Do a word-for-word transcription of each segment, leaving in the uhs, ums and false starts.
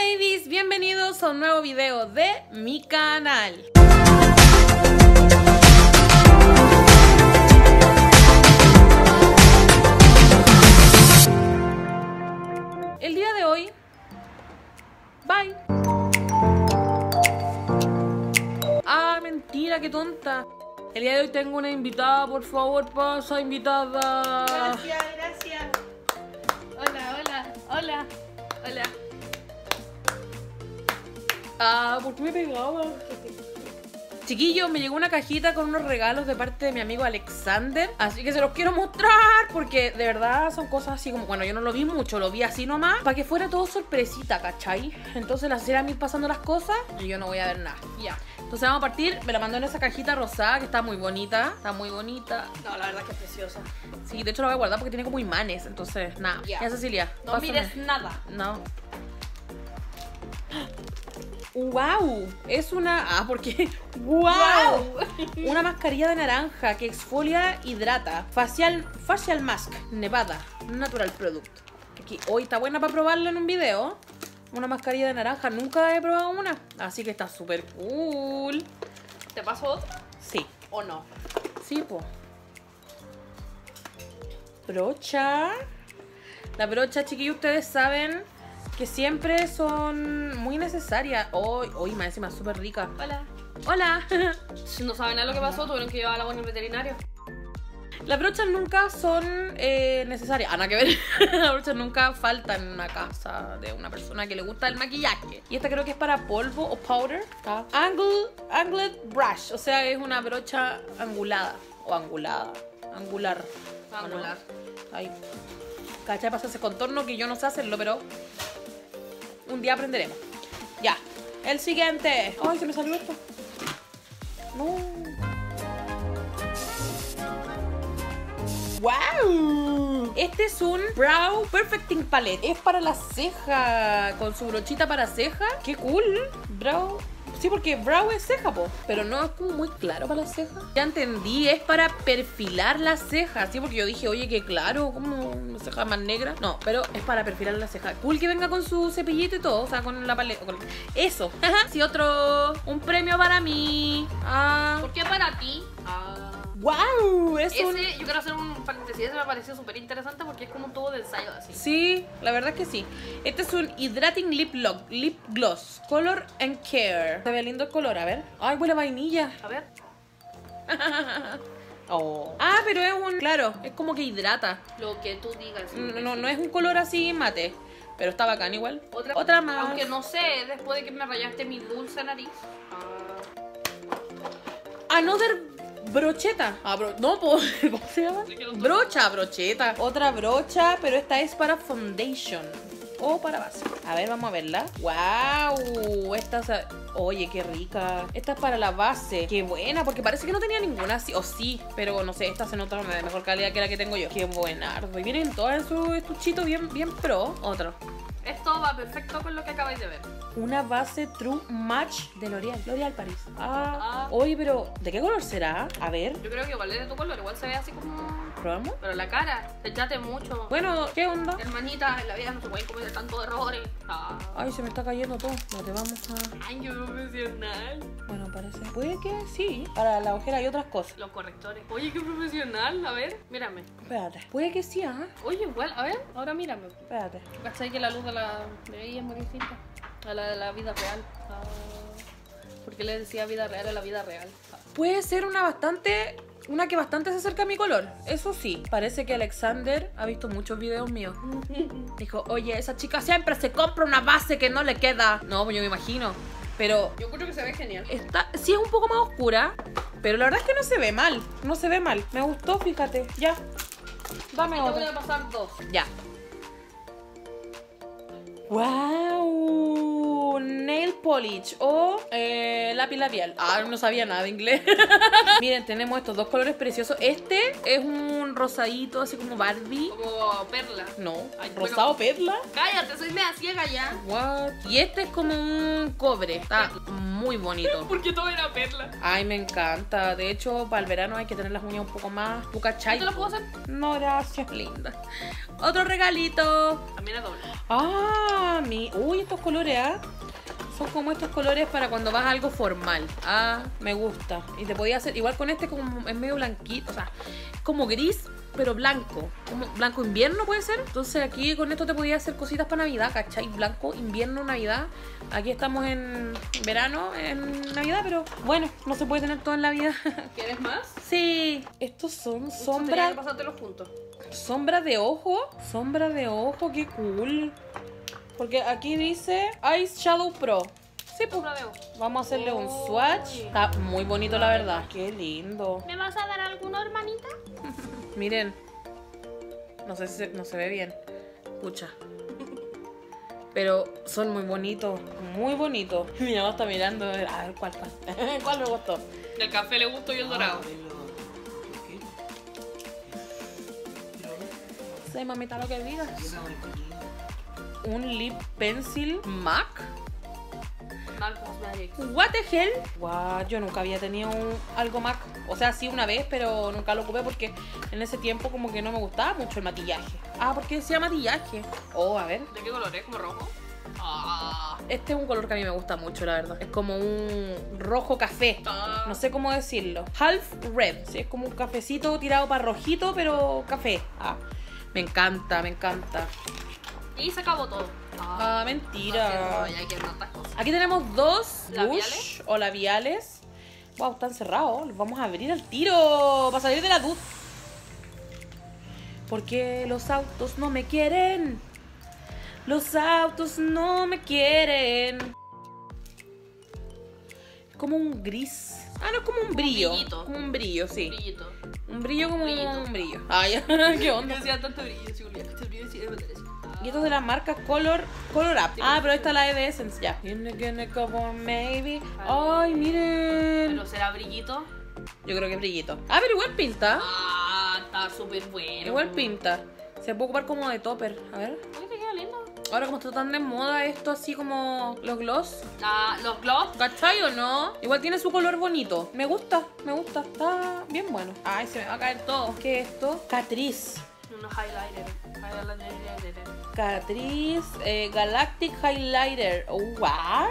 babies, bienvenidos a un nuevo video de mi canal. El día de hoy, bye. Ah, mentira, qué tonta. El día de hoy tengo una invitada, por favor, pasa, invitada. Gracias, gracias. Hola, hola, hola, hola. Ah, ¿por qué me pegaba? Chiquillos, me llegó una cajita con unos regalos de parte de mi amigo Alexander. Así que se los quiero mostrar porque de verdad son cosas así como... Bueno, yo no lo vi mucho, lo vi así nomás para que fuera todo sorpresita, ¿cachai? Entonces las irán ir pasando las cosas y yo no voy a ver nada. Ya. Entonces vamos a partir, me la mandó en esa cajita rosada que está muy bonita. Está muy bonita. No, la verdad que es preciosa. Sí, de hecho la voy a guardar porque tiene como imanes. Entonces, nada. Ya. Ya, Cecilia. No pásame. mires nada. No. ¡Wow! Es una... Ah, porque... ¡Wow! Wow. Una mascarilla de naranja que exfolia, hidrata. Facial, facial mask, Nevada, natural product. Aquí, hoy está buena para probarla en un video. Una mascarilla de naranja, nunca he probado una. Así que está súper cool. ¿Te paso otra? Sí. ¿O no? Sí, po. Brocha. La brocha, chiquillos, ustedes saben que siempre son muy necesarias. Hoy, oh, hoy más encima súper rica. Hola. Hola. No saben nada lo que pasó, tuvieron que llevar a la buena al veterinario. Las brochas nunca son eh, necesarias. Ah, nada que ver. Las brochas nunca faltan en una casa de una persona que le gusta el maquillaje. Y esta creo que es para polvo o powder. ¿Está? Angle, angled brush. O sea, es una brocha angulada. O angulada. Angular. Angular. ¿No? Ahí. ¿Cachai? Pasa ese contorno que yo no sé hacerlo, pero un día aprenderemos. Ya. El siguiente. Ay, se me salió esto. No. ¡Wow! Este es un Brow Perfecting Palette. Es para la ceja. Con su brochita para ceja. ¡Qué cool! Brow... Sí, porque brow es ceja, po. Pero no es como muy claro para las cejas. Ya entendí, es para perfilar las cejas. Sí, porque yo dije, oye, qué claro, como una ceja más negra. No, pero es para perfilar las cejas. Cool que venga con su cepillito y todo. O sea, con la paleta. Con... Eso. Sí, otro. Un premio para mí. Ah. ¿Por qué para ti? Ah. ¡Wow! Es Ese, un... yo quiero hacer un paréntesis, ese me pareció súper interesante porque es como un tubo de ensayo así. Sí, la verdad es que sí. Este es un Hydrating Lip, Lock, Lip Gloss Color and Care. Se ve lindo el color, a ver. Ay, huele a vainilla. A ver. Oh. Ah, pero es un... Claro, es como que hidrata. Lo que tú digas. No, no, no es un color así mate. Pero está bacán igual. Otra, Otra más. Aunque no sé, después de que me rayaste mi dulce nariz. Ah. Another brocheta. Ah, bro... No, po... ¿Cómo se llama? Brocha, brocheta. Otra brocha, pero esta es para foundation. O para base. A ver, vamos a verla. ¡Wow! Esta es... Oye, qué rica. Esta es para la base. Qué buena, porque parece que no tenía ninguna así. O sí, pero no sé, esta se nota de mejor calidad que la que tengo yo. Qué buenardo. Y vienen todas en su estuchito bien, bien pro. Otro. Esto va perfecto con lo que acabáis de ver. Una base True Match de L'Oreal. L'Oreal Paris. Ah, Ah. Oye, pero ¿de qué color será? A ver, Yo creo que igual es de tu color, igual se ve así como... ¿probamos? Pero la cara, te echate mucho. Bueno, ¿qué onda? Hermanita, en la vida no se pueden cometer tantos errores. Ah. Ay, se me está cayendo todo. No te vamos a... Ay, qué profesional. Bueno, parece... Puede que sí. Para la ojera y otras cosas. Los correctores. Oye, qué profesional. A ver, mírame. Espérate. Puede que sí, ¿ah? Oye, igual, a ver, ahora mírame. Espérate. ¿Cachai que la luz de la de ahí es muy distinta a la de la vida real? Ah. ¿Por qué le decía vida real a la vida real? Ah. Puede ser una bastante... Una que bastante se acerca a mi color. Eso sí. Parece que Alexander ha visto muchos videos míos. Dijo, oye, esa chica siempre se compra una base que no le queda. No, pues yo me imagino. Pero Yo creo que se ve genial. esta sí es un poco más oscura. Pero la verdad es que no se ve mal. No se ve mal. Me gustó, fíjate. Ya. Dame Te voy otra. a pasar dos. Ya. ¡Wow! Nail polish o eh, lápiz labial. Ah, no sabía nada de inglés. Miren, tenemos estos dos colores preciosos. Este es un un rosadito, así como Barbie. Como perla. No, Ay, rosado pero- perla. Cállate, soy media ciega ya. What? Y este es como un cobre. Está muy bonito. Porque todo era perla. Ay, me encanta. De hecho, para el verano hay que tener las uñas un poco más. ¿Tú cachai? ¿Yo te lo puedo hacer? No, gracias, linda. Otro regalito. También es doble. Ah, mi. Uy, estos colores, ¿ah? Son como estos colores para cuando vas a algo formal. Ah, me gusta. Y te podía hacer, igual con este como es medio blanquito, o sea, como gris, pero blanco. Como blanco invierno puede ser. Entonces aquí con esto te podía hacer cositas para Navidad, ¿cachai? Blanco, invierno, Navidad. Aquí estamos en verano, en Navidad, pero bueno, no se puede tener todo en la vida. ¿Quieres más? Sí. Estos son Tenía sombras. que pasártelos juntos. Sombra de ojo. Sombra de ojo, qué cool. Porque aquí dice Ice Shadow Pro. Sí, pues. Sombra de ojo. Vamos a hacerle un Uy. swatch. Está muy bonito, la verdad. Qué lindo. ¿Me vas a dar alguna, hermanita? Miren. No sé si se, no se ve bien. Pucha. Pero son muy bonitos. Muy bonitos. Mi mamá está mirando. A ver cuál, cuál. ¿Cuál me gustó? El café le gustó y el dorado. Sí, mamita, lo que digas. Un lip pencil MAC. Marcos Magic. What the hell? Wow, yo nunca había tenido un- algo MAC. O sea, sí una vez, pero nunca lo ocupé porque en ese tiempo como que no me gustaba mucho el maquillaje. Ah, porque decía maquillaje. Oh, a ver. ¿De qué color es? ¿Como rojo? Ah, este es un color que a mí me gusta mucho, la verdad. Es como un rojo café. Ah. No sé cómo decirlo. Half red. Sí, es como un cafecito tirado para rojito, pero café. Ah, me encanta, me encanta. Y se acabó todo. Ah, mentira. No, ya hay que tantas cosas. Aquí tenemos dos ¿Labiales? Bush o labiales. Wow, están cerrados. Los vamos a abrir al tiro para salir de la duda. Porque los autos no me quieren. Los autos no me quieren. Es como un gris. Ah, no, es como un brillo. brillito. Como un brillo, sí. Brillito. Un brillo como Brillito. un brillo. Ay, qué onda. decía tanto brillo, sí, Julia. Este brillo sí es verdad. Y esto es de la marca Color, Color Up. Ah, pero ahí está la E de Essence, ya. You're gonna go for maybe. Ay, miren. Pero será brillito. Yo creo que es brillito. Ah, pero igual pinta. Ah, está súper bueno. Igual pinta. Se puede ocupar como de topper. A ver. Ay, te queda lindo. Ahora como está tan de moda esto así como los gloss. Ah, los gloss. ¿Cachai o no? Igual tiene su color bonito. Me gusta, me gusta. Está bien bueno. Ay, se me va a caer todo. ¿Qué es esto? Catrice. Unos highlighters. Highlighter. Catrice eh, Galactic Highlighter. Oh, wow.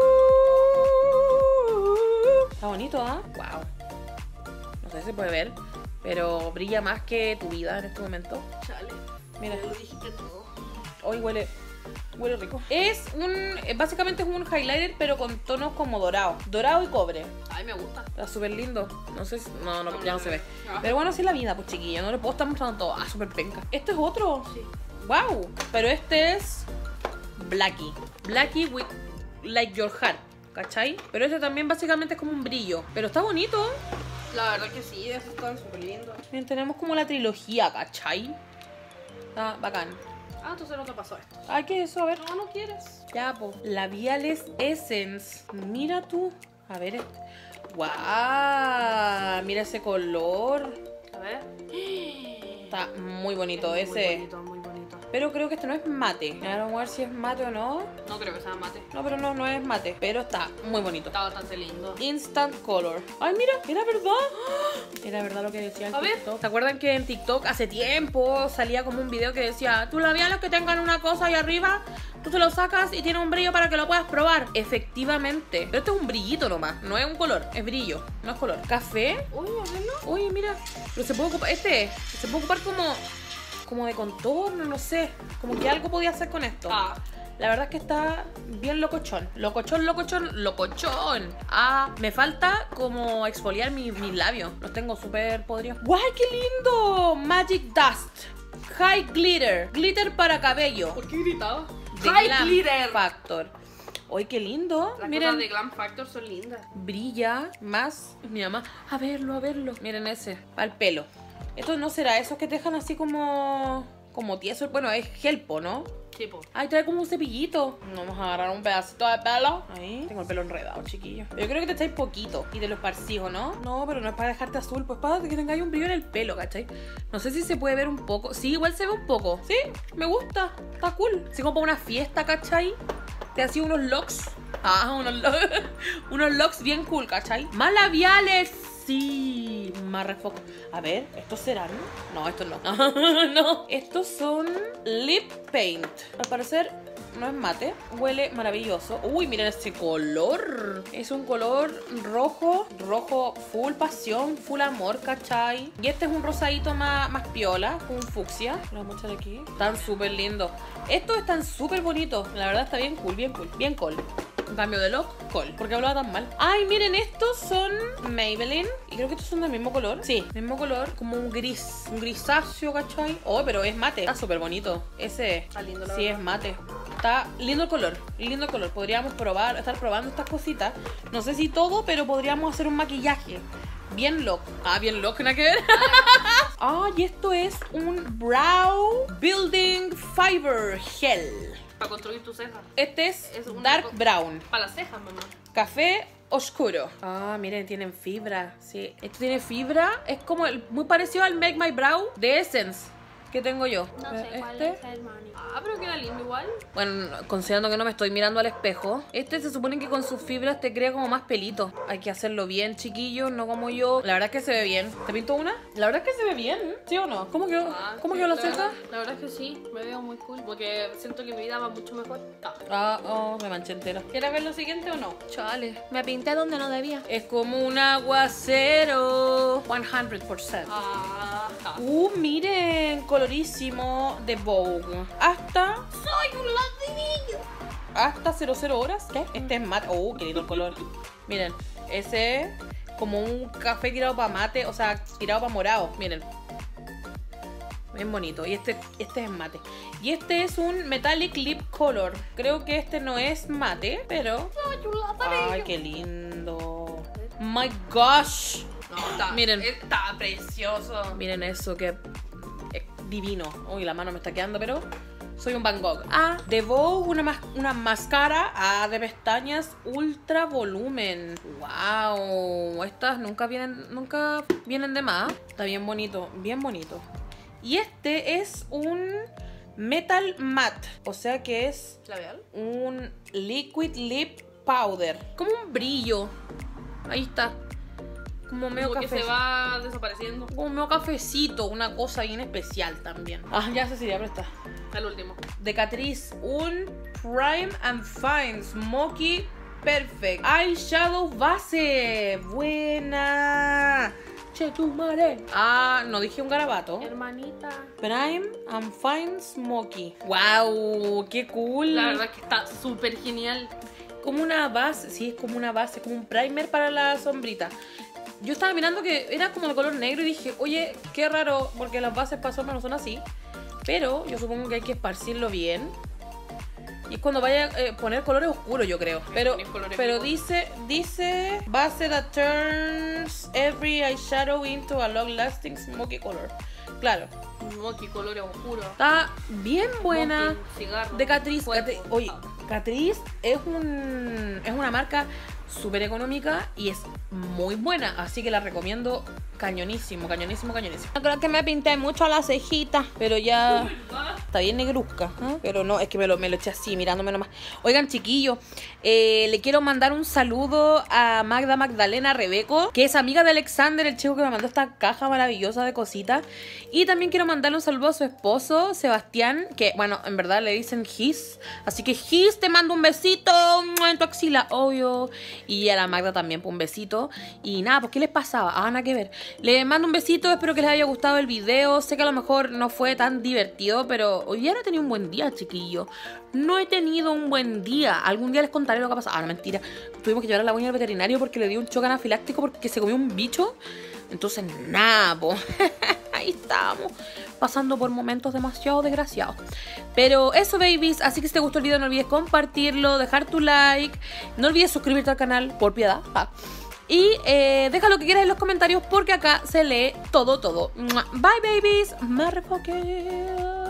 Está bonito, ¿ah? ¿eh? Wow. No sé si se puede ver, pero brilla más que tu vida en este momento. Chale. Mira. Ya lo dijiste todo. Hoy huele, huele rico. Es un, eh, básicamente es un highlighter, pero con tonos como dorado. Dorado y cobre. Ay, me gusta. Está súper lindo. No sé si, no, no, No, ya no no se me ve. ve. Ah. Pero bueno, así es la vida, pues chiquillo. No le puedo estar mostrando todo. Ah, súper penca. Este es otro. Sí. Wow. Pero este es Blackie. Blackie with like your heart. ¿Cachai? Pero este también básicamente es como un brillo. Pero está bonito. La verdad que sí, esos están súper lindos. Bien, tenemos como la trilogía, ¿cachai? Está bacán. Ah, entonces no te pasó esto. Ay, ¿qué es eso? A ver. No, no quieres. Ya, po. Labiales Essence. Mira tú. A ver. este. ¡Guau! Mira ese color. A ver. Está muy bonito Muy ese. bonito, muy bonito. Pero creo que este no es mate. Ahora vamos a ver si es mate o no. No creo que sea mate. No, pero no, no es mate. Pero está muy bonito. Está bastante lindo. Instant Color. Ay, mira, era verdad. Era verdad lo que decía en A ver. TikTok. ¿Se acuerdan que en TikTok hace tiempo salía como un video que decía, tus labiales que tengan una cosa ahí arriba, tú te lo sacas y tiene un brillo para que lo puedas probar? Efectivamente. Pero esto es un brillito nomás. No es un color, es brillo. No es color. Café. Uy, a verlo. Uy, mira. Pero se puede ocupar. Este. Se puede ocupar como. Como de contorno, no sé. Como que algo podía hacer con esto. Ah, La verdad es que está bien locochón. Locochón, locochón, locochón. Ah, me falta como exfoliar mi- mis labios. Los tengo súper podridos. ¡Guay, qué lindo! Magic Dust. High Glitter. Glitter para cabello. ¿por qué gritaba? De ¡High Glam glitter! Factor. ¡Ay, qué lindo! Las Miren, cosas de Glam Factor son lindas. brilla más. Mi mamá, a verlo, a verlo. Miren ese, al pelo. Esto no será esos que te dejan así como como tieso. Bueno, es gelpo, ¿no? Tipo. Ay, trae como un cepillito. Vamos a agarrar un pedacito de pelo. Ahí. Tengo el pelo enredado, chiquillo. Yo creo que te echáis poquito y te lo esparcís, ¿no? No, pero no es para dejarte azul. Pues para que tengáis un brillo en el pelo, ¿cachai? No sé si se puede ver un poco. Sí, igual se ve un poco. Sí, me gusta. Está cool. Si como para una fiesta, ¿cachai? Te hacía unos locks. Ah, unos locks. Unos locks bien cool, ¿cachai? Más labiales. Sí, más refoco. A ver, ¿estos serán? No, estos no. No, estos son lip paint. Al parecer no es mate. Huele maravilloso. Uy, miren este color. Es un color rojo. Rojo full pasión, full amor, ¿cachai? Y este es un rosadito más, más piola, con un fucsia. Lo vamos a echar aquí. Están súper lindos. Estos están súper bonitos. La verdad está bien cool, bien cool. Bien cool. Cambio de look, col. ¿Por qué hablaba tan mal? Ay, miren, estos son Maybelline. Y creo que estos son del mismo color. Sí, mismo color. Como un gris, un grisáceo, ¿cachai? Oh, pero es mate. Está súper bonito. Ese Está lindo, la sí verdad. es mate. Está lindo el color. Lindo el color. Podríamos probar, estar probando estas cositas. No sé si todo, pero podríamos hacer un maquillaje. Bien look. Ah, bien look, ¿nada que ver? Ah, y esto es un Brow Building Fiber Gel. Para construir tu ceja. Este es, Es un- Dark Brown. Para las cejas, mamá. Café oscuro. Ah, miren, tienen fibra. Sí, esto tiene fibra. Es como el- muy parecido al Make My Brow de Essence que tengo yo. No sé cuál Este, es el mani. Ah, pero queda lindo igual. bueno, considerando que no me estoy mirando al espejo, este se supone que con sus fibras te crea como más pelito. Hay que hacerlo bien, chiquillos, no como yo. La verdad es que se ve bien. ¿Te pinto una? La verdad es que se ve bien, ¿sí o no? ¿Cómo quedó, Ah, ¿cómo sí, quedó la la ceja? verdad- La verdad es que sí, me veo muy cool. Porque siento que mi vida va mucho mejor. Ah. Ah, oh, me manché entera. ¿Quieres ver lo siguiente o no? Chale, me pinté donde no debía. Es como un aguacero. cien por ciento. Ah, ah. Uh, miren, colorísimo de Vogue. Hasta ¡Soy un ladrillo! hasta cero cero horas. ¿Qué? Este es mate. Oh, qué lindo el color. Miren, ese es como un café tirado para mate, o sea, tirado para morado. Miren. Bien bonito. Y este, este es mate. Y este es un Metallic Lip Color. Creo que este no es mate, pero... ¡Soy un ladrillo! Ay, qué lindo. My gosh. No, está, Miren. está precioso. Miren eso, que es divino. Uy, la mano me está quedando, pero soy un Van Gogh. Ah, de Vogue, una, mas una máscara ah, de pestañas ultra volumen. Wow, estas nunca vienen, nunca vienen de más. Está bien bonito, bien bonito. Y este es un Metal Matte, o sea que es ¿Labial? un Liquid Lip Powder. Como un brillo. Ahí está. Como medio Como que café. se va desapareciendo. Como medio cafecito, una cosa bien especial también. Ah, ya Cecilia, presta. El último. De Catrice, un Prime and Fine Smoky Perfect Eyeshadow Base. Buena. Che, tu madre. Ah, no dije un garabato. Hermanita. Prime and Fine Smoky. Wow, qué cool. La verdad es que está súper genial. Como una base, sí, es como una base, como un primer para la sombrita. Yo estaba mirando que era como de color negro y dije, oye, qué raro, porque las bases para sombra no son así. Pero yo supongo que hay que esparcirlo bien. Y es cuando vaya a eh, poner colores oscuros, yo creo. Pero, colores pero vivos. dice, dice, base that turns every eyeshadow into a long-lasting smoky color. Claro, Smoky, colores oscuros. está bien buena. Smoking, cigarro, De Catrice, fuego. Catri- oye, Catrice es un es una marca súper económica y es muy buena, así que la recomiendo cañonísimo, cañonísimo, cañonísimo. No creo que me pinté mucho a la cejita, pero ya está bien negruzca, ¿eh? Pero no, es que me lo, me lo eché así, mirándome nomás. Oigan, chiquillos, eh, le quiero mandar un saludo a Magda Magdalena Rebeco, que es amiga de Alexander, el chico que me mandó esta caja maravillosa de cositas. Y también quiero mandarle un saludo a su esposo, Sebastián, que, bueno, en verdad le dicen His. Así que His, te mando un besito en tu axila, obvio. Y a la Magda también, pues, un besito. Y nada, pues, ¿qué les pasaba? Ah, nada que ver. Les mando un besito, espero que les haya gustado el video. Sé que a lo mejor no fue tan divertido, pero hoy día no he tenido un buen día, chiquillo. No he tenido un buen día. Algún día les contaré lo que ha pasado. Ah, no, mentira. Tuvimos que llevar a la buena al veterinario porque le dio un choque anafiláctico porque se comió un bicho. Entonces, nada, pues. Ahí estamos, pasando por momentos demasiado desgraciados. Pero eso, babies, así que si te gustó el video no olvides compartirlo, dejar tu like, no olvides suscribirte al canal, por piedad. Ah. Y eh, deja lo que quieras en los comentarios porque acá se lee todo, todo. Bye, babies. Motherfucker.